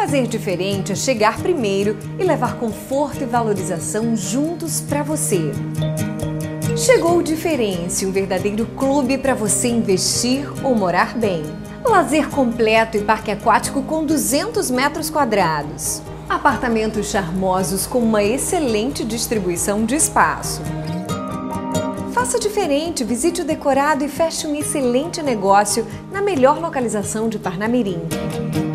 Fazer diferente é chegar primeiro e levar conforto e valorização juntos para você. Chegou o Diferença, um verdadeiro clube para você investir ou morar bem. Lazer completo e parque aquático com 200 metros quadrados. Apartamentos charmosos com uma excelente distribuição de espaço. Faça diferente, visite o decorado e feche um excelente negócio na melhor localização de Parnamirim.